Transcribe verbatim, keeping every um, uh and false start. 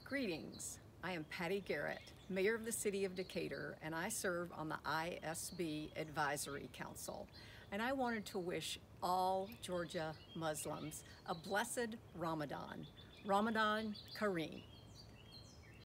Greetings, I am Patti Garett, Mayor of the City of Decatur, and I serve on the I S B Advisory Council. And I wanted to wish all Georgia Muslims a blessed Ramadan. Ramadan Kareem.